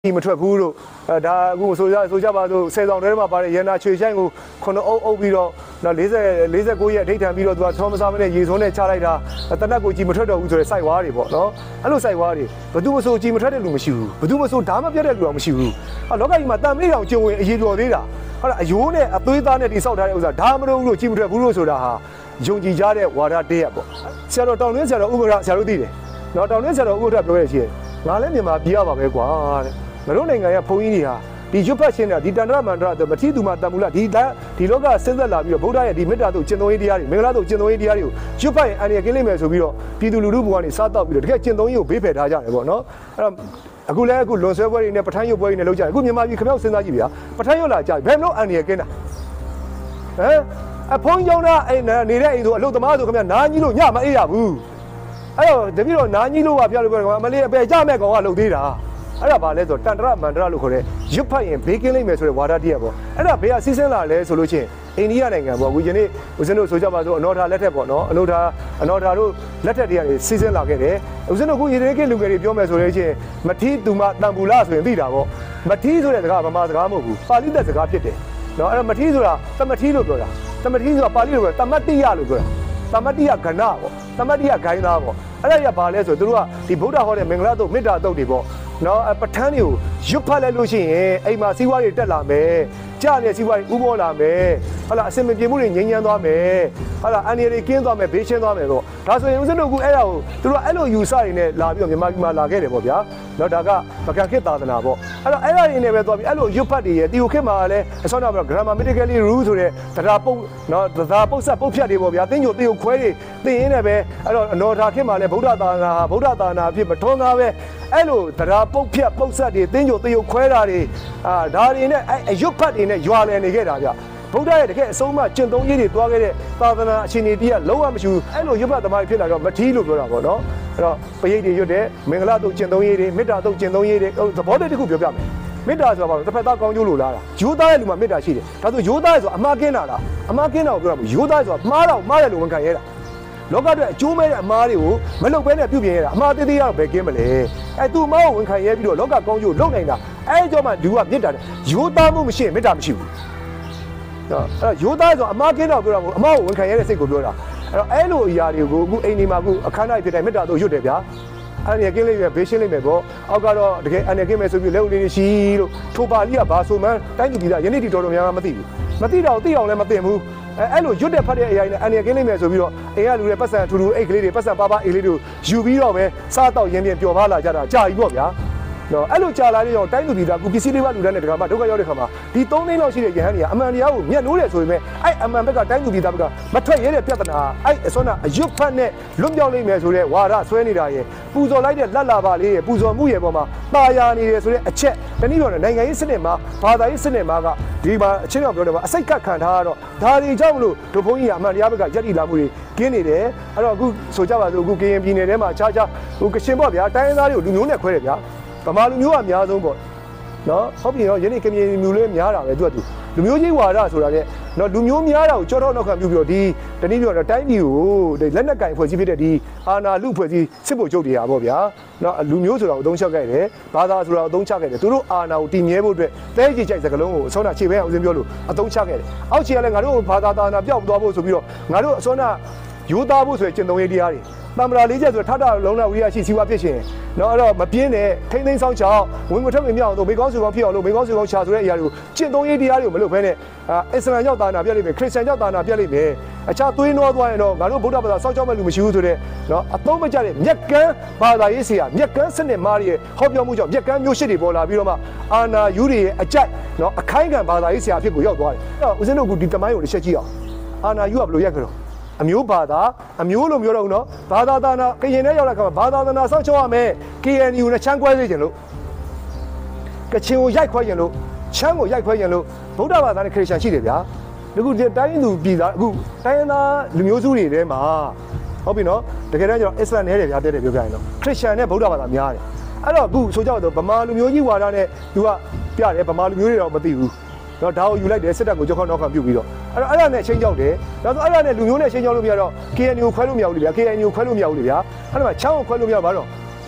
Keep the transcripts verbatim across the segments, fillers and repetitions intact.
ဒီမထွက်ဘူးလို့ဒါအခုဆိုကြဆိုကြပါစို့ဆယ်ဆောင်တဲမှာပါတဲ့ရန်နာချွေဆိုင်ကိုခုနအုပ်အုပ်ပြီးတော့နော်၄၀ ၄၉ရက်အထိတ်ထန်ပြီးတော့သူကသောမစားမနဲ့ရေစုံနဲ့ချလိုက်တာတနက်ကိုကြည်မထွက်တော့ဘူးဆိုတဲ့စိုက်ဝါးတွေပေါ့နော်အဲ့လိုစိုက်ဝါးတွေဘသူမဆိုကြည်မထွက်တဲ့လူမရှိဘူးဘသူမဆိုဓာမပြတ်တဲ့လူတော့မရှိဘူးဟာလောကကြီးမှာတန်မေးတောင်ကျုံဝင်အရေးတော်သေးတာဟုတ်လားအယိုးနဲ့အသွေးသားနဲ့တိဆောက်ထားတဲ့ဥစ္စာဓာမလို့လို့ကြည်မထွက်ဘူးလို့ဆိုတာဟာယုံကြည်ကြတဲ့ဝါဒတရက်ပေါ့ဆရာတော်တောင်တွင်းဆရာတော်ဥပဒေဆရာတို့သိတယ်နော်တောင်တွင်းဆရာတော်ဥပဒေပြောရရှိတယ်ငါလည်းမြန်မာပြည်ရပါပဲကွာတဲ့ငါတို့နိုင်ငံရဲ့ဘုန်းကြီးတွေဟာဒီရွတ်ဖတ်ခြင်းနဲ့ဒီတန္တရမန္တရမတိသူမတန်မူလဒီဒီလောကဆင်းသက်လာပြီးတော့ဗုဒ္ဓရဲ့ဒီမေတ္တာတို့ကျင့်သုံးရေးတရားတွေမင်္ဂလာတို့ကျင့်သုံးရေးတရားတွေကိုရွတ်ဖတ်ရင်အန္တရာယ်ကင်းလိမ့်မယ်ဆိုပြီးတော့ပြည်သူလူထုဘဝကနေစားတောက်ပြီးတော့တကယ်ကျင့်သုံးရေးကိုဘေးဖယ်ထားကြတယ်ပေါ့နော်အဲ့တော့အခုလည်းအခုလွန်ဆွဲပွဲတွေနဲ့ပဋ္ဌာန်းရွတ်ပွဲတွေနဲ့လုပ်ကြတယ်အခုမြန်မာပြည်ခမောက်စဉ်းစားကြည့်ဗျာပဋ္ဌာန်းရွတ်လာကြဘယ်မလို့အန္တရာယ်ကင်းတာဟမ်အဖုံးကြောင်းသားအဲ့နေတဲ့အိမ်ဆိုအလုပ်သမားဆိုခင်ဗျာနားကြီးလို့ညမအေးရဘူးအဲ့တော့တပည့်တော်နားကြီးလို့ပါပြလို့ပြောတယ်မလေးအပေကြမဲ့ကောင်ကလုပ်သေးတာအဲ့ဒါဘာလဲဆိုတော့တန္တရမန္တရလို့ခေါ်တဲ့ရွတ်ဖတ်ရင်ဘေးကင်းလိမ့်မယ်ဆိုတဲ့ဝါဒတရားပေါ့အဲ့ဒါဘေးကစီးဆင်းလာလဲဆိုလို့ချင်းအိန္ဒိယနိုင်ငံပေါ့အခုယနေ့ဦးဇင်းတို့ဆိုကြပါစို့အနော်ထာလက်ထက်ပေါ့နော်အနော်ထာအနော်ထာတို့လက်ထက်တွေကနေစီးဆင်းလာခဲ့တယ်ဦးဇင်းတို့အခုရေရေကလူငယ်တွေပြောမယ်ဆိုလို့ချင်းမထီးသူမတန်ပူလာဆိုရင်သိတာပေါ့မထီးဆိုတဲ့စကားဗမာစကားမဟုတ်ဘူးပါဠိသက်စကားဖြစ်တယ်နော်အဲ့တော့မထီးဆိုတာသမထီးလို့ပြောတာသမထီးဆိုတာပါဠိလိုပြောတမတ္တိယလို့ပြောတာသမတ္တိယကဏပေါ့သမတ္တိယဂိုင်းသားပေါ့အဲ့ဒါကြီးကဘာလဲဆိုတော့တို့ကဒီဗုဒ္ဓဟောတဲ့မင်္ဂလာတုတ်မေတ္တာတုတ်တွေပေါ့နော်ပဋ္ဌာန်းတွေကိုရွတ်ဖတ်လိုက်လို့ရှိရင်အိမ်မှာစီးပွားတွေတက်လာမယ်ကြားတဲ့စီးပွားတွေဥပေါ်လာမယ်ဟုတ်လားအစင်မပြေမှုတွေငြိမ်းချမ်းသွားမယ်ဟုတ်လားအန္တရာယ်တွေကင်းသွားမယ်ဘေးရှင်းသွားမယ်ပေါ့ဒါဆိုရင်ဦးဇင်းတို့ကအဲ့ဒါကိုတို့ကအဲ့လိုယူဆတွေနဲ့လာပြီးတော့မြန်မာပြည်မှာလာခဲ့တယ်ပေါ့ဗျာနော်ဒါကပကံခေတ်သာသနာပေါ့အဲ့တော့အဲ့ဒါတွေနဲ့ပဲသွားပြီးအဲ့လိုရွတ်ဖတ်တွေရဲ့တီကိုခေတ်မှာလည်းအစောနောက်ပြီး grammatically rule ဆိုတဲ့တရားပုတ်နော်တရားပုတ်ဆက်ပုတ်ဖြတ်တွေပေါ့ဗျာတင်းညိုတေကိုခွဲတွေသိရင်းနဲ့ပဲအဲ့တော့အနော်ထာခေတ်မှာလည်းဗုဒ္ဓသာသနာဗုဒ္ဓသာသနာအဖြစ်မထွန်းကားပဲအဲ့လိုတရားပုတ်ဖြတ်ပုတ်ဆက်တွေတင်းညိုတေကိုခွဲတာတွေအာဒါတွေနဲ့အဲ့ရွတ်ဖတ်တွေနဲ့ရွာလည်နေခဲ့တာဗျဗုဒ္ဓရဲ့တကယ်အဆုံးအမကျင့်သုံးရေးတွေတွားခဲ့တဲ့သာသနာအခြေအနေတရားလုံးဝမရှိဘူးအဲ့လိုရွတ်ဖတ်သမားဖြစ်လာတော့မထီးလို့ပြောတာပေါ့နော်အဲ့တော့ပရိတ်တွေရွတ်တဲ့မင်္ဂလာတုတ်ကျင့်သုံးရေးတွေမေတ္တာတုတ်ကျင့်သုံးရေးတွေသဘောတည်းတစ်ခုပြောပြမယ်မေတ္တာဆိုတာဘာလဲတစ်ဖက်သားကောင်းကျိုးလိုလားတာရိုးသားတဲ့လူမှာမေတ္တာရှိတယ်ဒါဆိုရိုးသားရဲ့ဆိုအမှားကင်းတာလားအမှားကင်းတာကိုပြောတာမဟုတ်ရိုးသားဆိုတာမှားတော့မှားတယ်လို့ဝန်ခံရတာလောကအတွက်အကျိုးမဲ့တဲ့အမှားတွေကိုမလုပ်ဘဲနဲ့ပြုပြင်ရတာအမှားသေးသေးရတော့ဘယ်ကင်းမလဲအဲ့သူ့အမှားကိုဝန်ခံရပြီးတော့လောကကောင်းကျိုးလုပ်နိုင်တာအဲ့ကြောင့်မှလူကမေတ္တာတယ်ရိုးသားမှုမရှိရင်မေတ္တာမရှိဘူးအဲ့တော့ရိုးသားဆိုအမှားကင်းတော့ပြောတာမဟုတ်အမှားကိုဝန်ခံရတဲ့စိတ်ကိုပြောတာအဲ့တော့အဲ့လိုအရာတွေကိုအခုအိမ်ဒီမှာအခုအခမ်းအနားဖြစ်တိုင်းမေတ္တာတို့ရွတ်တယ်ဗျာအဲ့ဒီကင်းလေးပဲဘေးရှင်းလိမ့်မယ်ပေါ့အောက်ကတော့တကယ်အနေကင်းမယ်ဆိုပြီးလက်ဦးလေးရှိလို့ထိုပါလိကဘာဆိုမှန်းတိုင်းပြည်သားယနေ့ဒီတော်တော်များများမသိဘူးမသိတော့သိအောင်လည်းမသိဘူးအဲအဲ့လိုရွတ်တဲ့ဖတ်တဲ့အရာတွေနဲ့အနေကင်းလိမ့်မယ်ဆိုပြီးတော့အိမ်ကလူတွေပတ်စံထူထူအိတ်ကလေးတွေပတ်စံပါပါအိတ်လေးတွေယူပြီးတော့ပဲစားတော့ရင်းပြပျော်ပါလာကြတာကြာပြီပေါ့ဗျာနော်အဲ့လိုကြာလာတဲ့ကြောင့်တိုင်းသူပြည်သားကူပစ္စည်းလေးပါလူတန်းတဲ့တကမှဒုက္ခရောက်တဲ့ခါမှာဒီသုံးသိန်းလောက်ရှိတဲ့ယဟန်တွေကအမှန်တရားကိုမျက်နှိုးတယ်ဆိုပေမဲ့အဲ့အမှန်ဘက်ကတိုင်းသူပြည်သားဘက်ကမထွက်ရတဲ့ပြဿနာအဲ့အစွမ်းအရွတ်ဖတ်နဲ့လွတ်မြောက်လိမ့်မယ်ဆိုတဲ့ဝါဒဆွဲနေတာရဲ့ပူဇော်လိုက်တဲ့လက်လာပါလေးရဲ့ပူဇော်မှုရဲ့ပေါ်မှာတာယာနေတယ်ဆိုတဲ့အချက်တနည်းပြောရင်နိုင်ငံရေးစနစ်မှာဘာသာရေးစနစ်မှာကဒီမှာအချင်းတော်ပြောတယ်မှာအစိတ်ကခံထားတော့ဒါတွေကြောင့်မလို့ဒုဘုန်းကြီးကအမှန်တရားဘက်ကယက်တီလာမှုတွေကင်းနေတယ်အဲ့တော့အခုဆိုကြပါစို့အခုကရင်ပြည်နယ်ထဲမှာခြားခြားဟိုကရှင်ပေါ့ဗျာတိုင်းရင်းသားတွေကိုလူမျိုးနဲ့ခွဲတယ်ဗျာဗမာလူမျိုးကအများဆုံးပေါ့နော်ဟုတ်ပြီနော်ယနေ့ကမြင်မျိုးလေးများတာပဲသူကသူလူမျိုးကြီးဝါဒဆိုတာတဲ့နော်လူမျိုးများတာကိုကြောတော့နောက်ခံပြုပြီးတော့ဒီတနည်းပြောတော့တိုင်းပြည်ကိုလက်နက်ကင်ဖွဲ့စည်းဖြစ်တဲ့ဒီအာနာလူဖွဲ့စည်းစစ်ဖို့ချုပ်တရားပေါ့ဗျာနော်လူမျိုးဆိုတာကိုအသုံးချခဲ့တယ်ဘာသာဆိုတာကိုအသုံးချခဲ့တယ်သူတို့အာနာကိုတည်မြဲဖို့အတွက်တဲကြီးကြိုက်စကလုံးကိုအစောနာခြေပဲအောင်စင်းပြောလို့အသုံးချခဲ့တယ်အောက်ခြေကလည်းငါတို့ဘာသာသာနာပြောက်သွားဖို့ဆိုပြီးတော့ငါတို့အစောနာရိုးသားဖို့ဆိုရင်ကျင့်သုံးရေးတရားတွေတမ္ပရာလေးချက်ဆိုထထလုံးနဲ့ဝိရိယရှိစီဝါဖြစ်ရှင်เนาะအဲ့တော့မပြင်းနဲ့ထိမ့်သိမ်းဆောင်ချောင်းဝင်ငွေထက်ဝင်မြောက်အောင်မေကောင်းစုကောင်းဖြစ်အောင်လို့မေကောင်းစုကောင်းချာဆိုတဲ့အရာတွေကိုကျင့်သုံးရေးတရားတွေကိုမလုပ်ဘဲနဲ့အစ္စလာမ်ရောက်သားနာပြက်လိမ့်မယ်ခရစ်ယာန်ရောက်သားနာပြက်လိမ့်မယ်အခြားသွေးနှောသွားရင်တော့ငါတို့ဗုဒ္ဓဘာသာစောင့်ကြောက်မဲ့လူမရှိဘူးဆိုတဲ့เนาะအသုံးမကျတဲ့မြက်ကန်းဘာသာရေးဆရာမြက်ကန်းစနစ်မားရဲ့ဟောပြောမှုကြောင့်မြက်ကန်းမျိုးရှစ်တွေပေါ်လာပြီးတော့မှအာနာယူတွေရဲ့အကြိုက်เนาะအခိုင်းခံဘာသာရေးဆရာအဖြစ်ကိုရောက်သွားတယ်အဲ့တော့ဦးဇင်းတို့ကဒီတမိုင်းကိုတစ်ချက်ကြည့်အောင်အာနာယူကဘယ်လိုရက်ကြတော့အမျိုးဘာသာအမျိုးလို့ပြောတော့ဘူးနော်ဘာသာသာနာကရင်နဲ့ရောက်တဲ့ခါမှာဘာသာသာနာစောင့်ချောရမယ် K N U နဲ့ချမ်းခွဲစေချင်လို့ကချင်ကိုရိုက်ခွဲချင်လို့ချမ်းကိုရိုက်ခွဲချင်လို့ဗုဒ္ဓဘာသာနဲ့ခရစ်ယာန်ရှိတယ်ဗျာအခုတိုင်းသူပြည်သားအခုတိုင်းရင်းသားလူမျိုးစုတွေထဲမှာဟုတ်ပြီနော်တကယ်တမ်းကျတော့အစ္စလာမ်နဲ့တယ်ဗျာတဲ့တယ်ပြောပြရင်တော့ခရစ်ယာန်နဲ့ဗုဒ္ဓဘာသာများတယ်အဲ့တော့အခုဆိုကြတော့ဗမာလူမျိုးကြီးဝါဒနဲ့သူကပြတယ်ဗမာလူမျိုးတွေတော့မသိဘူးတော့ဒါကိုယူလိုက်တယ်စစ်တပ်ကိုကြောက်ခေါက်နောက်ခံပြုတ်ပြီးတော့အဲ့တော့အဲ့ဒါနဲ့ချင်းကြောက်တယ်ဒါဆိုအဲ့ဒါနဲ့လူမျိုးနဲ့ချင်းကြောက်လို့မရတော့ K N U ကိုခွဲလို့မရဘူးလေဗျာ K N U ကိုခွဲလို့မရဘူးလေဗျာအဲ့ဒါမှချောင်းကိုခွဲလို့မရပါတော့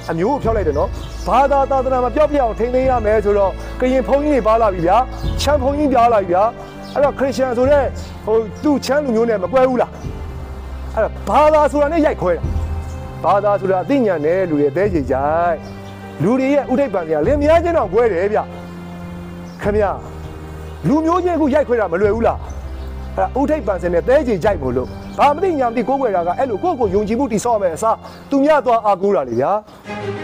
အမျိုးကိုဖျောက်လိုက်တယ်နော်ဘာသာသာသနာမှာပျောက်ပြအောင်ထိန်းသိမ်းရမယ်ဆိုတော့ကရင်ဘုန်းကြီးတွေပါလာပြီဗျာချမ်းဘုန်းကြီးပြားလာပြီဗျာအဲ့တော့ခရစ်ယာန်ဆိုတဲ့ဟိုသူ့ချမ်းလူမျိုးနဲ့မကွဲဘူးလားအဲ့တော့ဘာသာဆိုတာနဲ့ရိုက်ခွဲတာဘာသာဆိုတာအသိဉာဏ်နဲ့လူတွေအသေးကြီးကြိုက်လူတွေရဲ့ဥဒိတ်ပံတွေကလင်မယားချင်းတော့ကွဲတယ်ဗျခင်ဗျာလူမျိုးချင်းအခုရိုက်ခွဲတာမလွယ်ဘူးလားအဲ့ဒါဥဒိတ်ပံစင်နဲ့သေးကြီးကြိုက်မို့လို့ဘာမသိညာမသိကိုးကွယ်တာကအဲ့လိုကိုယ့်ကိုယုံကြည်မှုတိဆောက်ရမယ်အစားသူများသွားအားကိုးတာလေဗျာ